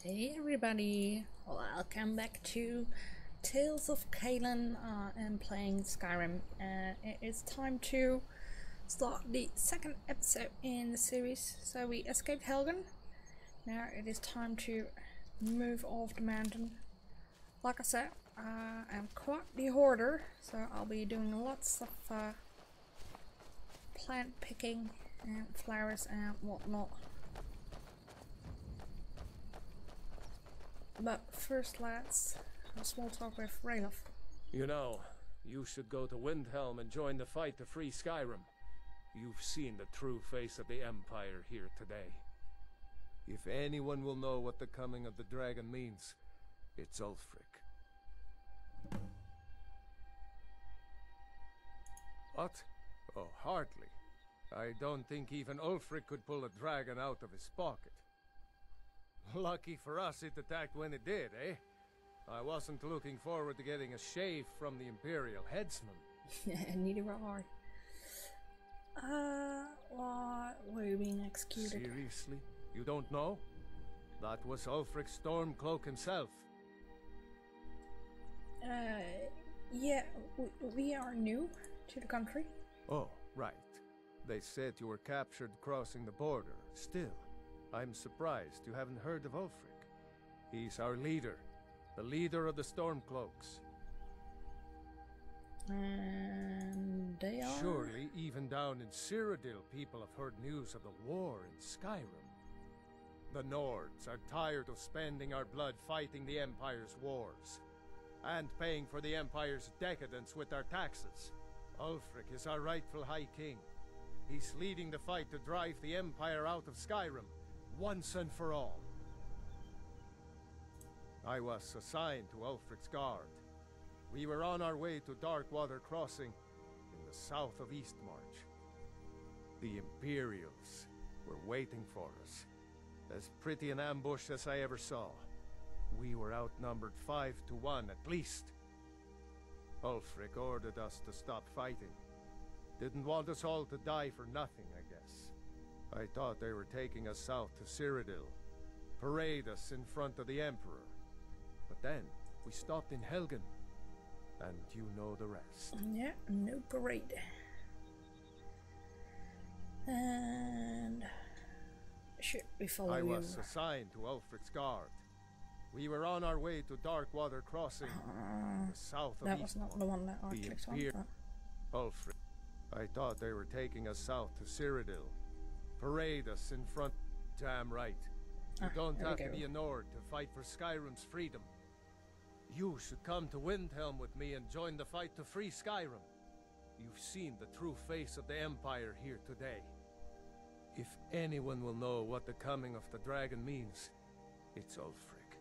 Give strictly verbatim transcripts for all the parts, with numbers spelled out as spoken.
Hey everybody, welcome back to Tales of Kahlyn. uh, and playing Skyrim. Uh, it is time to start the second episode in the series. So we escaped Helgen. Now it is time to move off the mountain. Like I said, uh, I'm quite the hoarder, so I'll be doing lots of uh, plant picking and flowers and whatnot. But first, let's have a small talk with Ralof. You know, you should go to Windhelm and join the fight to free Skyrim. You've seen the true face of the Empire here today. If anyone will know what the coming of the dragon means, it's Ulfric. What? Oh, hardly. I don't think even Ulfric could pull a dragon out of his pocket. Lucky for us it attacked when it did, eh? I wasn't looking forward to getting a shave from the Imperial headsman. Neither were I. Uh, what? Were you being executed? Seriously? You don't know? That was Ulfric's Stormcloak himself. Uh, yeah, we, we are new to the country. Oh, right. They said you were captured crossing the border. Still, I'm surprised you haven't heard of Ulfric. He's our leader, the leader of the Stormcloaks. And they are... Surely, even down in Cyrodiil, people have heard news of the war in Skyrim. The Nords are tired of spending our blood fighting the Empire's wars, and paying for the Empire's decadence with our taxes. Ulfric is our rightful High King. He's leading the fight to drive the Empire out of Skyrim, once and for all. I was assigned to Ulfric's guard. We were on our way to Darkwater Crossing in the south of Eastmarch. The Imperials were waiting for us. As pretty an ambush as I ever saw. We were outnumbered five to one at least. Ulfric ordered us to stop fighting. Didn't want us all to die for nothing, I guess. I thought they were taking us south to Cyrodiil, parade us in front of the Emperor. But then, we stopped in Helgen, and you know the rest. Yeah, no parade. And... should we follow I you? was assigned to Ulfric's guard. We were on our way to Darkwater Crossing, Uh, the south of that was not the one that I The clicked on. Imper- but- Ulfric. I thought they were taking us south to Cyrodiil. Parade us in front. Damn right. You Ah, don't there we have to go. be a Nord to fight for Skyrim's freedom. You should come to Windhelm with me and join the fight to free Skyrim. You've seen the true face of the Empire here today. If anyone will know what the coming of the dragon means, it's Ulfric.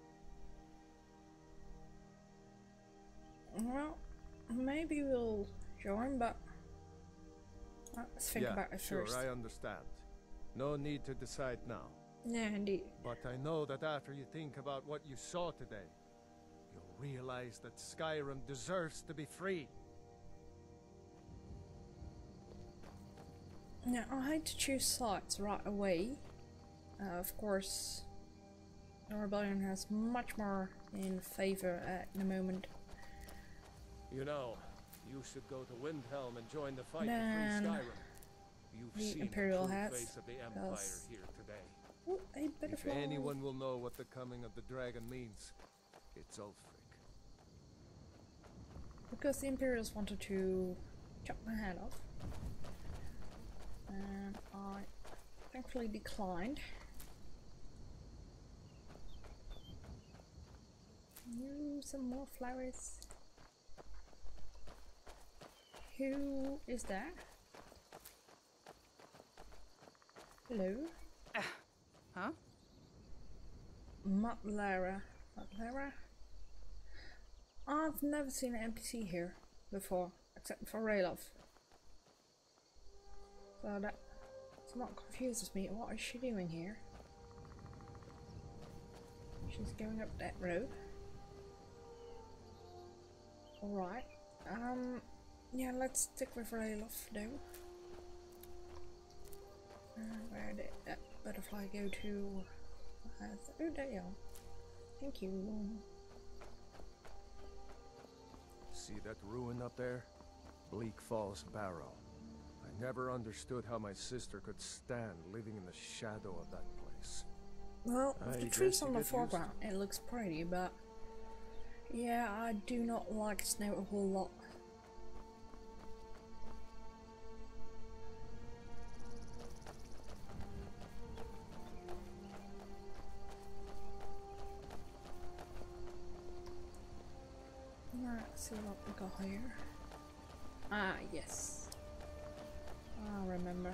Well, maybe we'll join, but let's think yeah, about it sure, first. I understand. No need to decide now. Yeah, indeed. But I know that after you think about what you saw today, you'll realize that Skyrim deserves to be free. Now, I hate to choose sides right away. Uh, of course, the rebellion has much more in favor at the moment. You know, you should go to Windhelm and join the fight Then to free Skyrim. You've the seen Imperial the true hats, face of the Empire because- here today. Oh, a If butterfly. anyone will know what the coming of the dragon means, it's Ulfric. Because the Imperials wanted to chop my head off. And I thankfully declined. Ooh, some more flowers. Who is that? Hello? Uh, huh? Mutlara. Mutlara? I've never seen an N P C here before, except for Ralof. So that somewhat confuses me. What is she doing here? She's going up that road. Alright. Um yeah, let's stick with Ralof though. Uh, where did that butterfly go to? Uh, oh, there you are. Thank you. See that ruin up there? Bleak Falls Barrow. I never understood how my sister could stand living in the shadow of that place. Well, with I the trees guess you on the get used to foreground, it looks pretty, but yeah, I do not like snow a whole lot. Let's see what we got here. Ah, yes. I remember.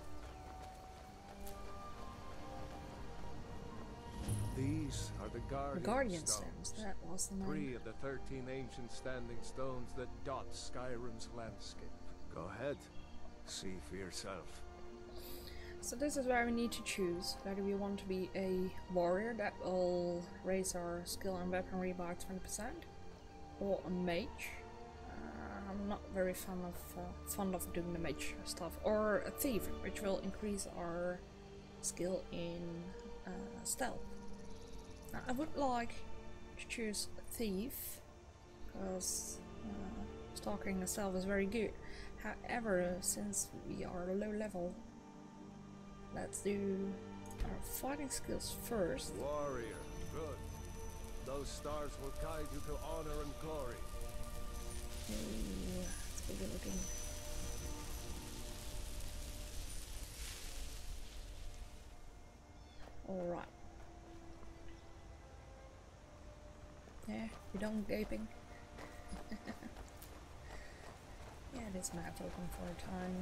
These are the Guardian, The Guardian stones. Stones, that was the name. Three of the thirteen ancient standing stones that dot Skyrim's landscape. Go ahead. See for yourself. So this is where we need to choose whether we want to be a warrior that will raise our skill and weaponry by twenty percent, or a mage. Uh, I'm not very fond of uh, fond of doing the mage stuff, or a thief, which will increase our skill in uh, stealth. Now, I would like to choose a thief because uh, stalking and stealth is very good. However, since we are low level, let's do our fighting skills first. Warrior, good. Those stars will guide you to honor and glory. Ooh, it's good looking. Alright. Yeah, you don't gaping. Yeah, this map's open for a time.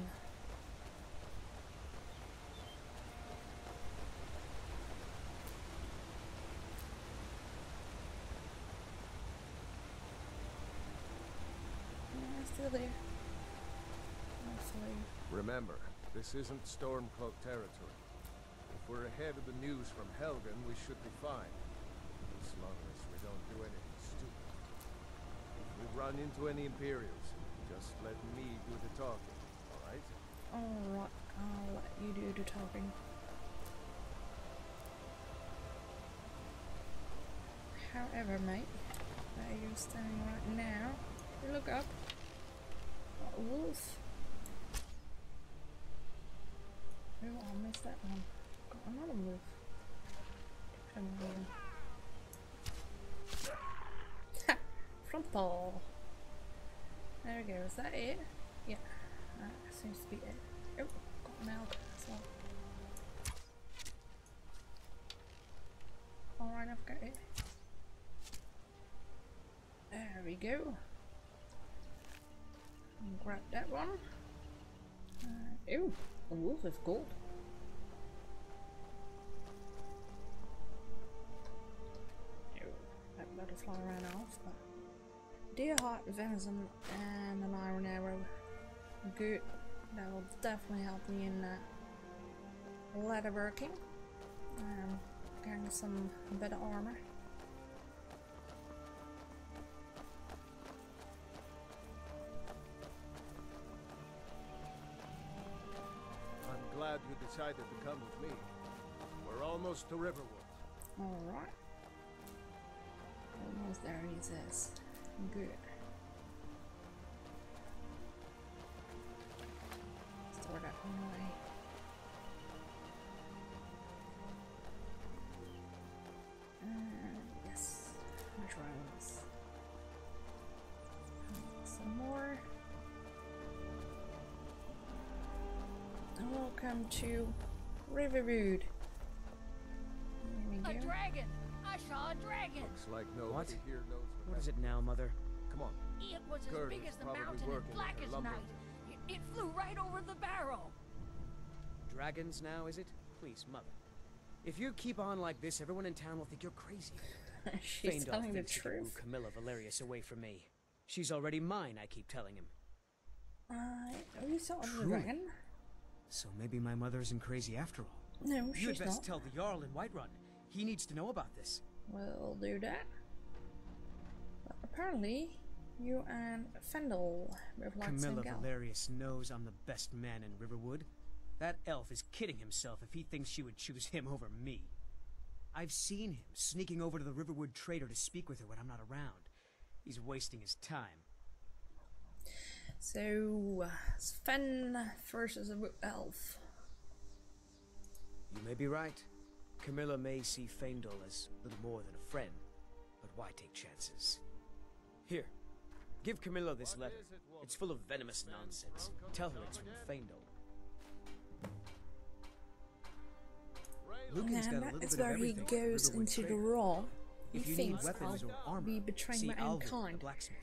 Yeah, still there. Hopefully. Remember, this isn't Stormcloak territory. If we're ahead of the news from Helgen, we should be fine. As long as we don't do anything stupid. If we run into any Imperials, just let me do the talking, alright? Alright, I'll let you do the talking. However, mate, where you're standing right now, you look up. Got a wolf. Oh, I missed that one. Got another wolf. Come on. Ha! Frontal! There we go, is that it? Yeah, that seems to be it. Oh, got milk as well. Alright, I've got it. There we go. And grab that one. Uh, ooh, a wolf with gold. Oh, that butterfly ran off, but deer heart, venison, and an iron arrow. Good. That will definitely help me in uh, leatherworking. Um, getting some better armor. I'm glad you decided to come with me. We're almost to Riverwood. Alright. Almost there, he says. Good. Store that one away. And yes, mushrooms. Some more. Welcome to Riverwood. A dragon! I saw a dragon! Looks like nobody What? here knows What is it now, Mother? Come on. It was as Kahlyn big is as the probably mountain working and black with her as lumber. night. It, it flew right over the barrel. Dragons now, is it? Please, Mother. If you keep on like this, everyone in town will think you're crazy. She's Feindorf telling the thinks he can woo truth. Camilla Valerius away from me. She's already mine, I keep telling him. Uh, we saw the Truly? dragon. So maybe my mother isn't crazy after all. No, You she's had best not. tell the Jarl in Whiterun. He needs to know about this. We'll do that. But apparently, you and Fendel both like the same Camilla gal. Valerius knows I'm the best man in Riverwood. That elf is kidding himself if he thinks she would choose him over me. I've seen him sneaking over to the Riverwood trader to speak with her when I'm not around. He's wasting his time. So, uh, Sven versus a wood elf. You may be right. Camilla may see Faendal as little more than a friend, but why take chances? Here, give Camilla this letter. It's full of venomous nonsense. Tell her it's from Faendal. Lucan's got a And little that is bit of where he everything. goes Riverwood into the trader. raw. He If you need thinks weapons I'll or armor, be betraying see my own Alvin, the kind. blacksmith.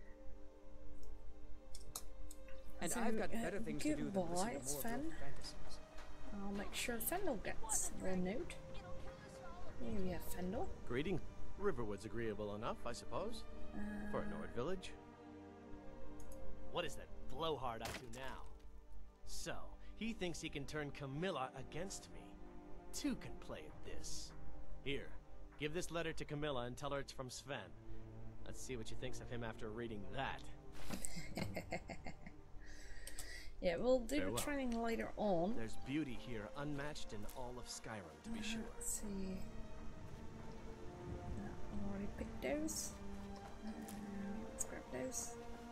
And So, I've got uh, better things to do than listen goodbye, to more Sven. of your fantasies. I'll make sure Fendel gets the note. Here we have Fendel. Greeting. Riverwood's agreeable enough, I suppose. Uh, For a Nord village. What is that blowhard up to now? So, he thinks he can turn Camilla against me. Two can play at this. Here, give this letter to Camilla and tell her it's from Sven. Let's see what she thinks of him after reading that. Yeah, we'll do Farewell. the training later on. There's beauty here unmatched in all of Skyrim, to be sure. Let's see. Uh, I already picked those. Uh, let's grab those.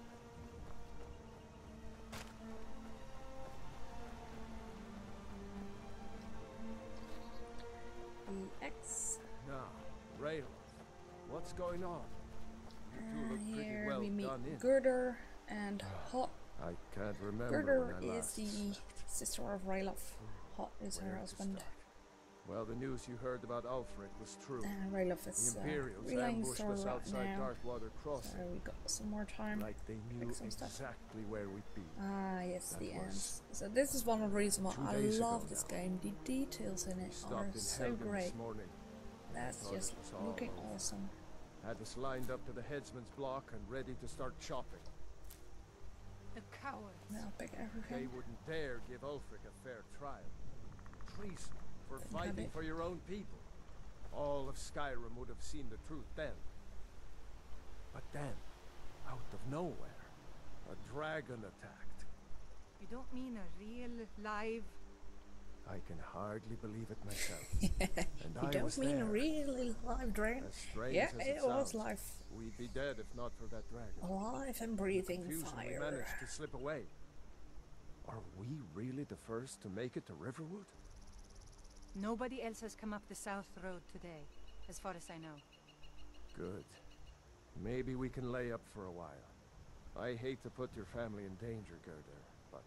The X. Now, Ralof, what's going on? You two Uh, look pretty here well we meet done in. Girder and Hot. I can't remember Girder when I is last... the sister of Ralof. Hot is her Where to husband. start? Well, the news you heard about Ulfric was true. And Ralof The is uh, Imperials relaying ambushed story us right outside now. Darkwater Crossing, So we got some more time. like they knew fix some stuff. exactly where we'd be. Ah, yes, That the was ends. So this is one of the reasons why two I days ago love this now. game. The details in We it are stopped in so Helgen great. this morning. That's thought it just was all looking over. awesome. Had us lined up to the headsman's block and ready to start chopping. The cowards. Now pick They everything. wouldn't dare give Ulfric a fair trial. Treason for Didn't have fighting it. for your own people. All of Skyrim would have seen the truth then. But then, out of nowhere, a dragon attacked. You don't mean a real, live... I can hardly believe it myself. And You I don't was mean there. really live dragon? As strange Yeah, as it it was sounds, live. We'd be dead if not for that dragon. Alive and breathing Confusion, we fire. managed to slip away. Are we really the first to make it to Riverwood? Nobody else has come up the south road today, as far as I know. Good. Maybe we can lay up for a while. I hate to put your family in danger, Gerda, but...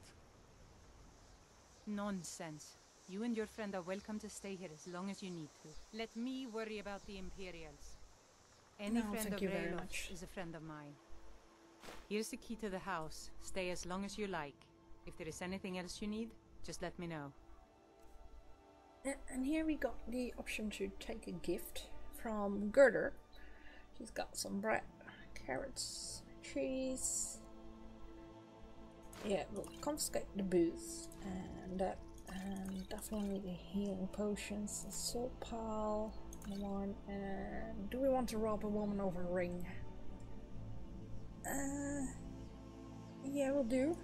Nonsense. You and your friend are welcome to stay here as long as you need to. Let me worry about the Imperials. Any No, friend thank of you very Ralof much. is a friend of mine. Here's the key to the house. Stay as long as you like. If there is anything else you need, just let me know. A- And here we got the option to take a gift from Girder. She's got some bread, carrots, cheese. Yeah, we'll confiscate the booze and that, and definitely the healing potions, a salt pile, the one. And do we want to rob a woman over a ring? Uh, yeah, we'll do.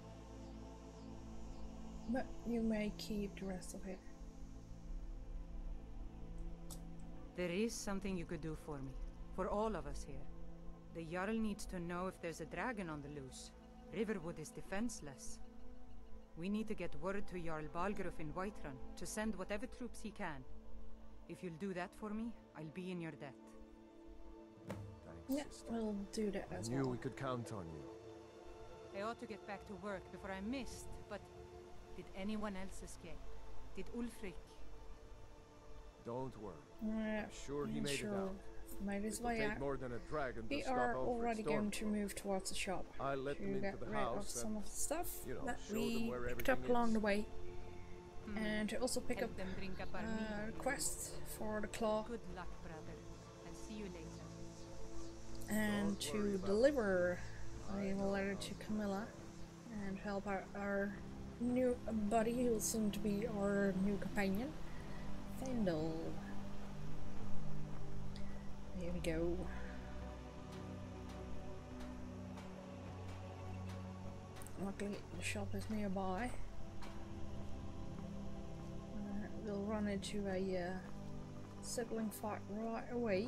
But you may keep the rest of it. There is something you could do for me. For all of us here. The Jarl needs to know if there's a dragon on the loose. Riverwood is defenseless. We need to get word to Jarl Balgruuf in Whiterun to send whatever troops he can. If you'll do that for me, I'll be in your debt. Thanks, Yeah, sister. we'll do that I as knew well. we could count on you. I ought to get back to work before I missed, but did anyone else escape? Did Ulfric? Don't worry. Yeah, Sure he yeah, made sure. it out. Made his It'll way take out. more than a dragon We to stop are Ulfric's already going to stormcloak. move towards the shop I'll let to them get into the rid of house some and, of the stuff you know, that show them we where picked up everything along is. the way, Hmm. and to also pick Help up them bring up our uh, meat. requests for the claw, Good luck, brother. I'll see you later. and Don't worry to about deliver a letter to Camilla and help out our new buddy, who will soon to be our new companion, Faendal. Here we go. Luckily, the shop is nearby. Uh, we'll run into a uh, sibling fight right away.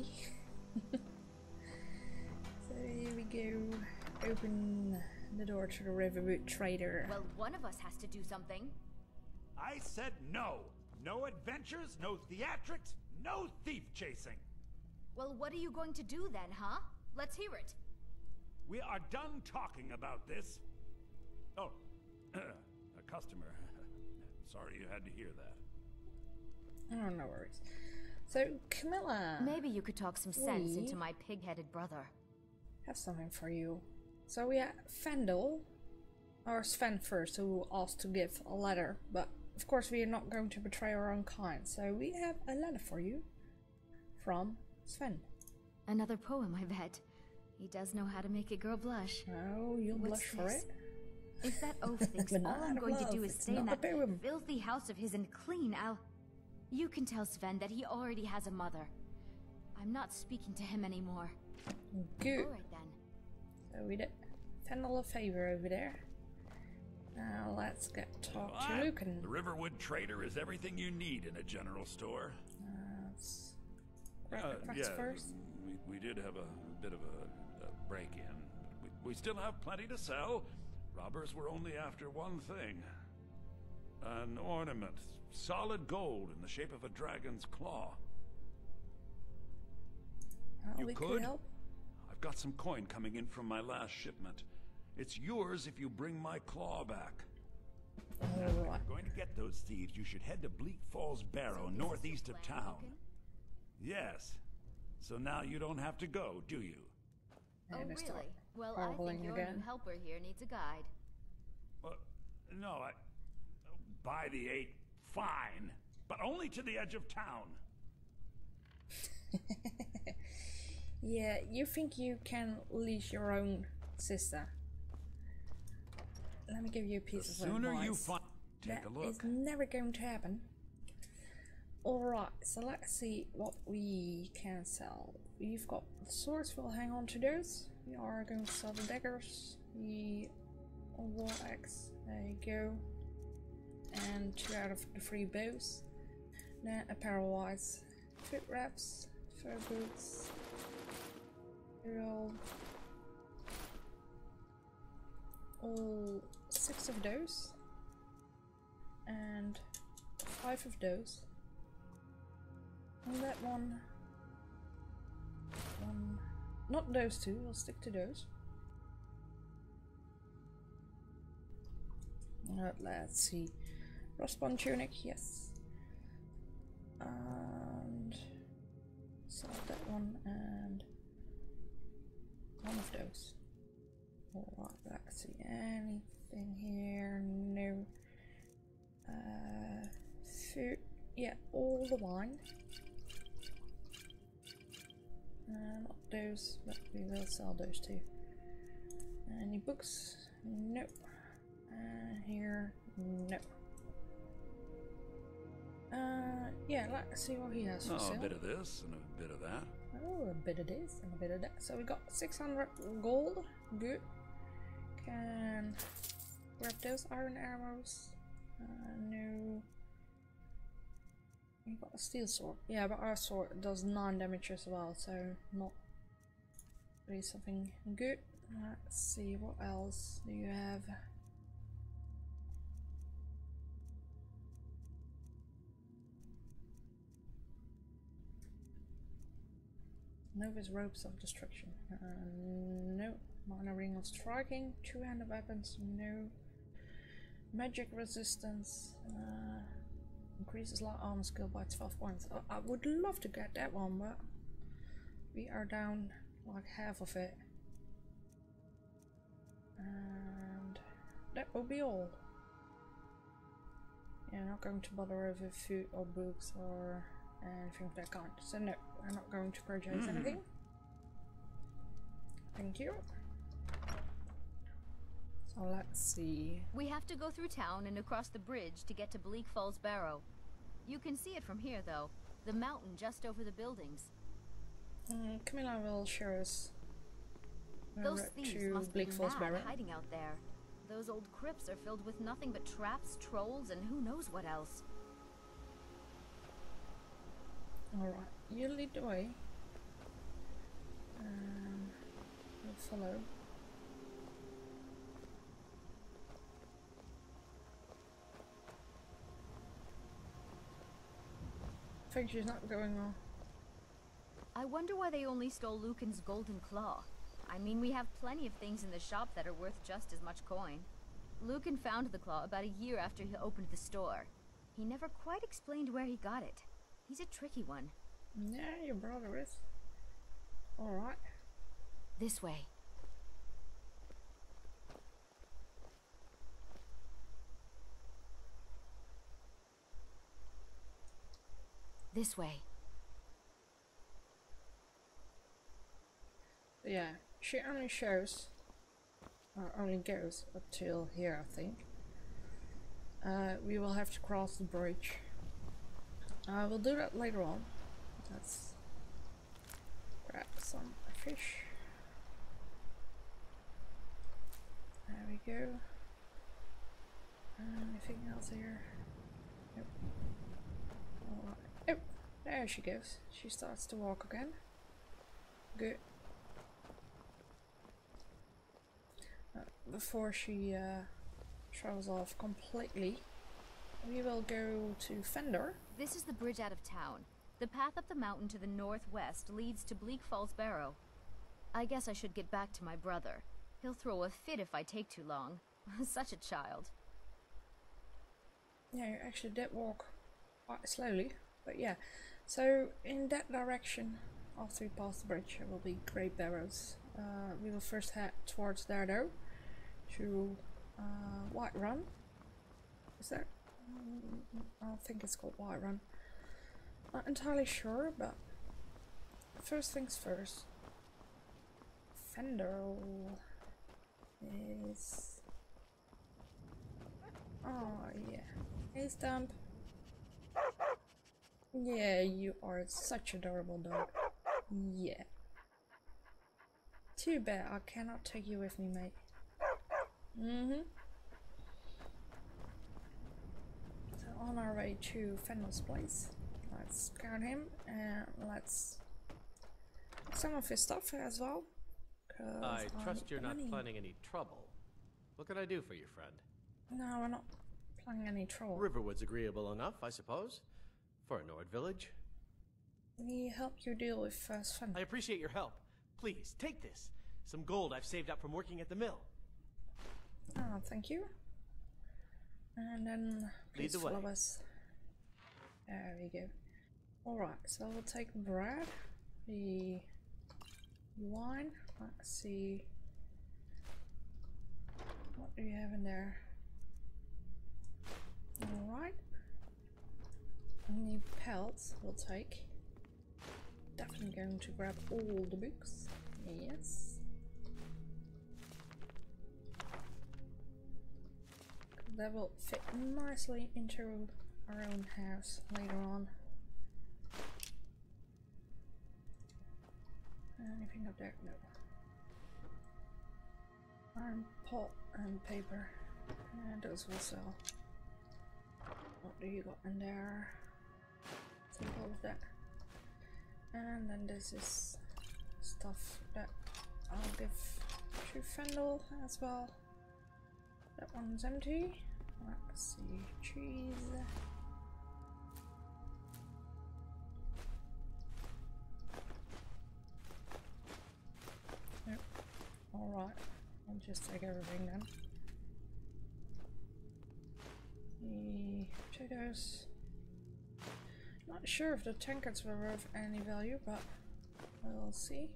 So here we go. Open the door to the Riverwood trader. Well, one of us has to do something. I said no. No adventures, no theatrics, no thief chasing. Well, what are you going to do then, huh? Let's hear it. We are done talking about this. Oh, a customer. Sorry you had to hear that. Oh, no worries. So, Camilla. Maybe you could talk some sense we into my pig-headed brother. Have something for you. So we have Fendel, or Sven first, who asked to give a letter, but of course we are not going to betray our own kind. So we have a letter for you from Sven. Another poem, I bet. He does know how to make a girl blush. Oh, you'll What's blush for this? it. If that oaf thinks But all not I'm out of going love, to do is it's stay in not that a poem. filthy house of his and clean, I'll... You can tell Sven that he already has a mother. I'm not speaking to him anymore. Good. Alright then. So we did Fendel a favor over there. Now let's get talk to What? Lucan. The Riverwood Trader is everything you need in a general store. Let's grab Uh, the quest yeah, first. we, we did have a, a bit of a, a break-in. We, we still have plenty to sell. Robbers were only after one thing. An ornament. Solid gold in the shape of a dragon's claw. Well, You we could? help. I've got some coin coming in from my last shipment. It's yours if you bring my claw back. Alright. If you're going to get those thieves, you should head to Bleak Falls Barrow, northeast of town. Yes. So now you don't have to go, do you? Oh, And really? they start Well, I think harbling your again. new helper here needs a guide. Uh, no, I... By the eight, fine. But only to the edge of town. Yeah, you think you can leash your own sister? Let me give you a piece The of sooner advice. you find... Take That a look. is never going to happen. Alright, so let's see what we can sell. We've got swords, we'll hang on to those. We are going to sell the daggers, the war axe, there you go. And two out of the three bows. Then apparel wise, foot wraps, fur boots, all, all six of those, and five of those. And that one, one, not those two, we'll stick to those. Uh, let's see. Rustbond tunic, yes. And sell that one and one of those. Alright, let's see. Anything here? No. Uh, food. Yeah, all the wine. Uh, not those, but we will sell those too. Any books? Nope. Uh, here, no. Uh, yeah, let's see what he has for Oh, sale. a bit of this and a bit of that. Oh, a bit of this and a bit of that. So we got six hundred gold. Good. Can grab those iron arrows. Uh, no. We got a steel sword. Yeah, but our sword does nine damage as well, so not really something good. Let's see, what else do you have? Novice ropes of destruction. Uh, no. Minor ring of striking. Two-handed weapons. No. Magic resistance. Uh, increases light armor skill by twelve points. I, I would love to get that one, but we are down like half of it. And that will be all. Yeah, not going to bother over food or books or anything of that kind. So no, I'm not going to purchase mm. anything. Thank you. So let's see. We have to go through town and across the bridge to get to Bleak Falls Barrow. You can see it from here though. The mountain just over the buildings. Mm, Camilla will show us Those thieves to must Bleak be Falls mad Barrow. hiding out there. Those old crypts are filled with nothing but traps, trolls, and who knows what else. Alright, you lead the way. Um, we'll follow. I think she's not going on. I wonder why they only stole Lucan's golden claw. I mean, we have plenty of things in the shop that are worth just as much coin. Lucan found the claw about a year after he opened the store. He never quite explained where he got it. He's a tricky one. Yeah, your brother is. Alright. This way. This way. Yeah, she only shows, or only goes up till here, I think. Uh, we will have to cross the bridge. Uh, we'll do that later on. Let's grab some fish. There we go. Anything else here? Nope. Alright. Oh, there she goes. She starts to walk again. Good. Uh, before she uh, shows off completely, we will go to Fender. This is the bridge out of town. The path up the mountain to the northwest leads to Bleak Falls Barrow. I guess I should get back to my brother. He'll throw a fit if I take too long. Such a child. Yeah, you actually did walk quite slowly, but yeah. So in that direction, after we pass the bridge, there will be Great Barrows. Uh, we will first head towards there though, to uh, White Run. Is that? Mm, I don't think it's called White Run. Not entirely sure, but first things first. Fender is. Oh yeah, hey Stump. Yeah, you are such an adorable dog. Yeah. Too bad I cannot take you with me, mate. Mm-hmm. So on our way to Fendel's place. Let's scout him and let's get some of his stuff as well. I trust you're not money. planning any trouble. What can I do for you, friend? No, we're not planning any trouble. Riverwood's agreeable enough, I suppose, for a Nord village. We help you deal with first fun. I appreciate your help. Please, take this. Some gold I've saved up from working at the mill. Oh, thank you. And then please Lead the follow way. us. There we go. Alright, so we'll take the bread, the wine. Let's see. What do you have in there? Alright. And the pelts we'll take. Definitely going to grab all the books. Yes. That will fit nicely into our own house later on. Anything up there? No. Iron pot and paper. And those will sell. What do you got in there? Take all of that. And then this is stuff that I'll give to Fendel as well. That one's empty. Let's see, cheese. Nope. Alright, I'll just take everything then. The potatoes. Not sure if the tankards were worth any value, but we'll see.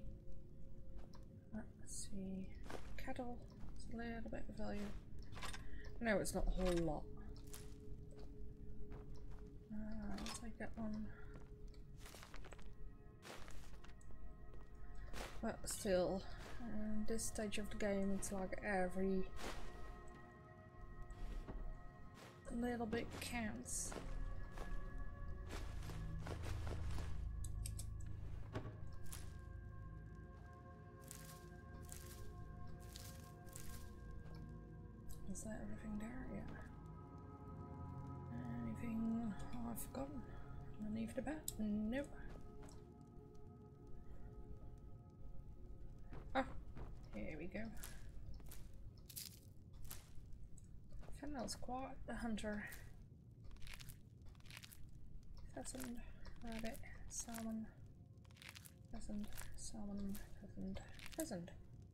Let's see. Cattle, it's a little bit of value. No, it's not a whole lot. Uh, I'll take that one. But still, um, this stage of the game, it's like every little bit counts. Is that everything there? Yeah. Anything I've forgotten? Underneath the bed? Nope. go. Fennel squat, the hunter. Pheasant, rabbit, salmon, pheasant, salmon, pheasant, pheasant.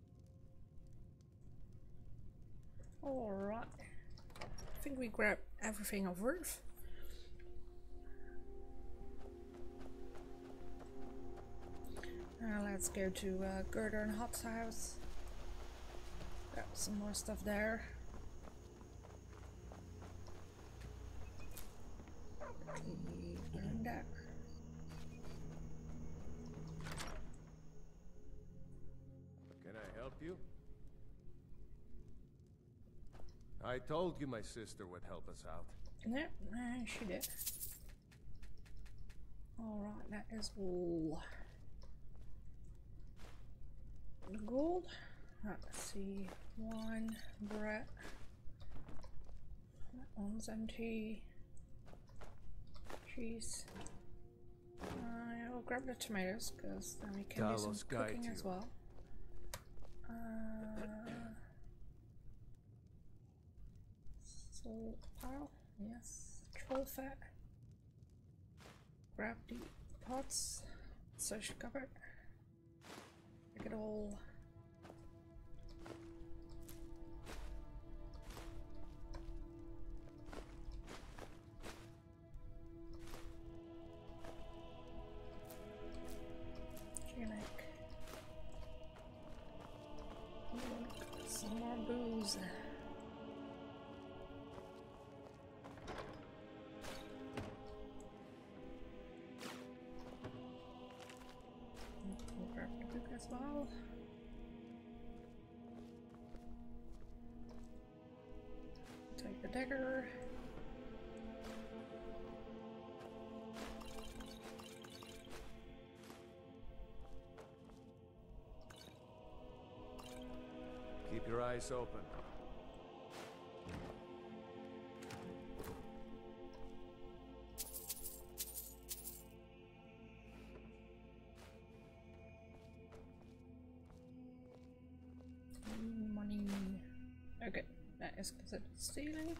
Alright. I think we grabbed everything of worth. Now let's go to uh, Gerder and Hot's house. Grab some more stuff there. And that. Can I help you? I told you my sister would help us out. No, no, she did. Alright, that is all. The gold. Let's see. Wine, bread. That one's empty. Cheese. I will grab the tomatoes because then we can do some cooking as well. Uh, salt pile, yes. Troll fat. Grab the pots. Social cupboard. Pick it all. Some more booze. We'll grab the book as well. Take the dagger. Keep your eyes open. Money. Okay, that is considered stealing.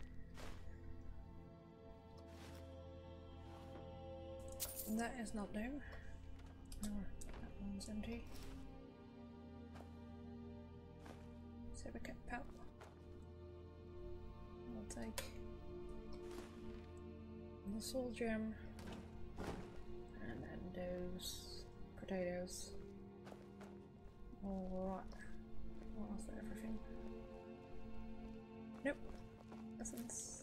That is not doing. No, that one's empty. Cat pouch. I'll take the soul gem and then those potatoes. Alright. What else? Everything? Nope. Essence.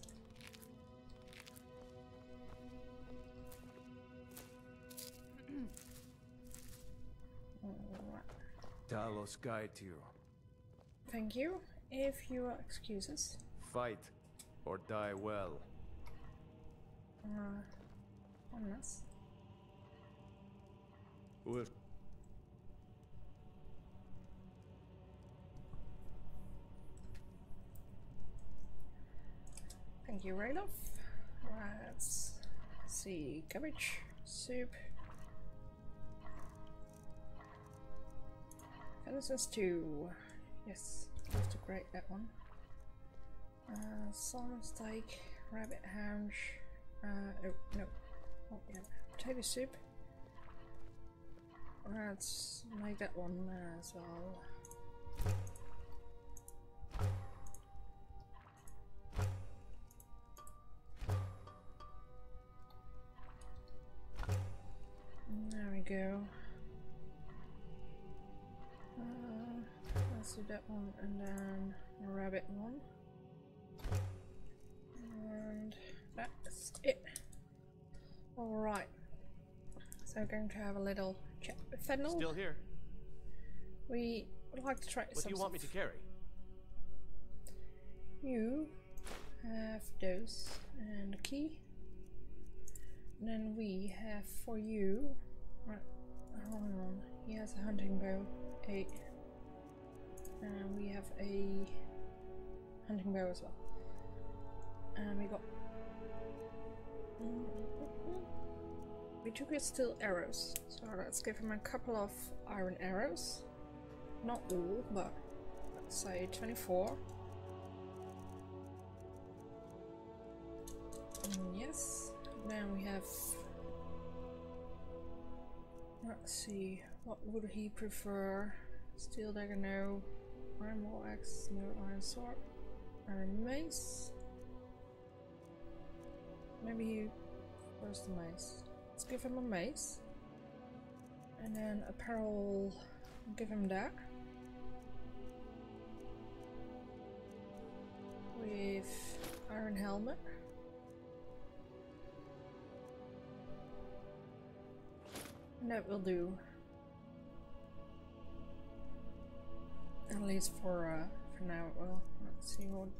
Alright. Talos guide you. Thank you. If you will excuse us. Fight or die well. Uh, unless. Well. Thank you, Ralof. Let's see. Cabbage, soup. Venison stew. Yes, I have to grate that one. Uh, salmon steak, rabbit haunch. Uh, oh, no. Oh, yeah. Potato soup. Let's make that one uh, as well. There we go. Uh, let's do that one and then a rabbit one. And that's it. Alright. So we're going to have a little chat with Fennel. Still here. We would like to try what some do you want stuff. me to carry? You have those and a key. And then we have for you. Right, hold on. He has a hunting bow, eight. And we have a hunting bow as well. And we got. We took his steel arrows, so let's give him a couple of iron arrows. Not all, but say twenty-four. Mm, yes. Then we have. Let's see. What would he prefer? Steel dagger, no. Iron wall axe, no. Iron sword. Iron mace. Maybe he prefers the mace. Let's give him a mace. And then apparel, give him that. With iron helmet. And that will do. At least for uh, for now it will. Let's see what.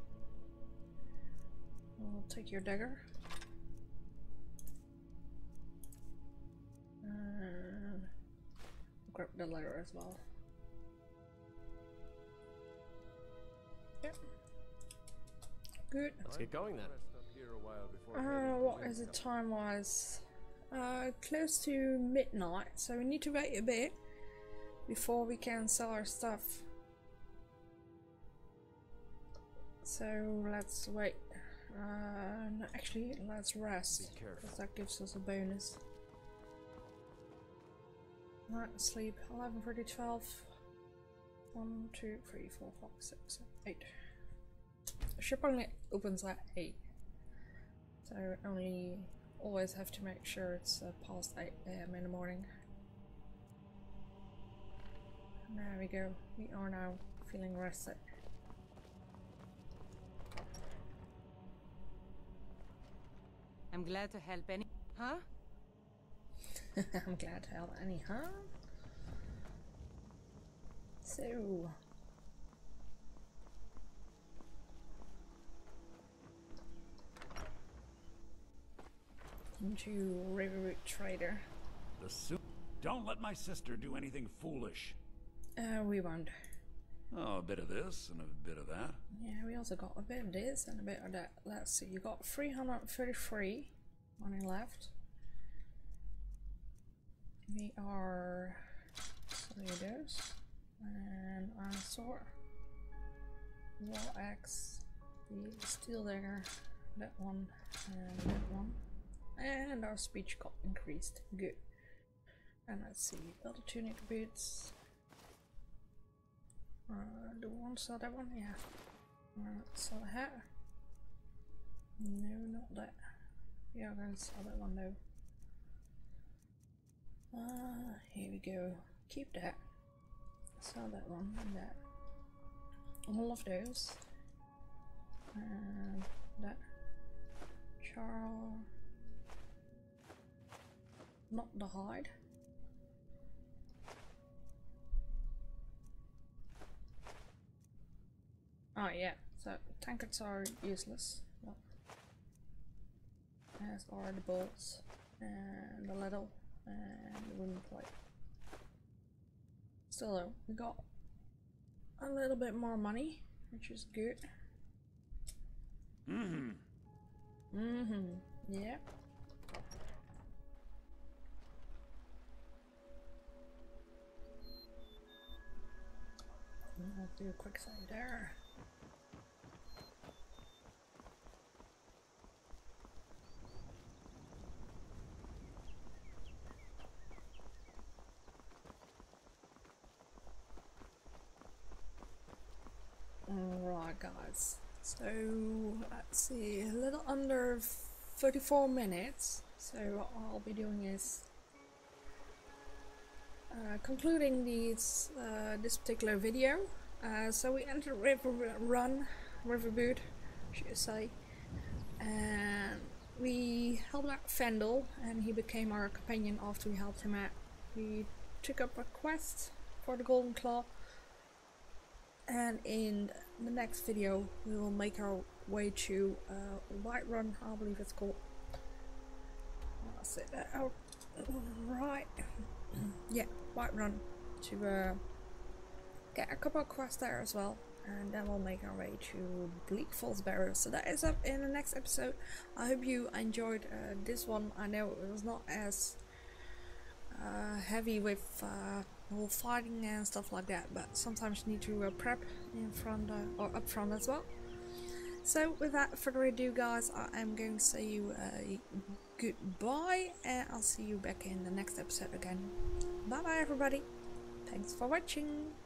We'll take your dagger. And grab the letter as well. Yep. Good. Let's get going then. Uh, what is it time wise? Uh, close to midnight, so we need to wait a bit before we can sell our stuff. So let's wait. Uh, no, actually, let's rest because that gives us a bonus. Right, sleep. eleven, thirty, twelve. one, two, three, four, five, six, seven, eight. Ship only opens at eight. So only always have to make sure it's uh, past eight A M in the morning. There we go. We are now feeling rested. I'm glad to help any. Huh? I'm glad to help any, huh? So. Into Riverwood Trader. The suit. Don't let my sister do anything foolish. Uh, we won't. Oh, a bit of this and a bit of that. Yeah, we also got a bit of this and a bit of that. Let's see, you got three hundred thirty-three money left. We are selling those. And iron sword. Wall axe. The steel dagger. That one. And that one. And our speech got increased. Good. And let's see. Other tunic boots. Uh, do we want to sell that one? Yeah. Uh, sell a hat. No, not that. Yeah, I'm going to sell that one though. Uh, here we go. Keep that. Sell that one and that. All of those. And that. Charles. Not the hide. Oh yeah, so tankards are useless. Well, as are the bolts and the ladle and the wooden plate. Still though, we got a little bit more money, which is good. Mm-hmm. Mm-hmm. Yeah. I'll do a quick save there. Alright guys, so let's see, a little under thirty-four minutes, so what I'll be doing is uh, concluding these, uh, this particular video. Uh, so we entered River Run, Riverwood, should I say, and we helped out Fendel, and he became our companion after we helped him out. We took up a quest for the Golden Claw, and in the next video we will make our way to uh, White Run, I believe it's called. I'll say that out right. Yeah, White Run, to uh, get a couple of quests there as well, and then we'll make our way to Bleak Falls Barrows. So that is up in the next episode. I hope you enjoyed uh, this one. I know it was not as uh, heavy with uh, all fighting and stuff like that, but sometimes you need to uh, prep in front uh, or up front as well. So without further ado, guys, I am going to say you uh, goodbye, and I'll see you back in the next episode again. Bye bye everybody, thanks for watching.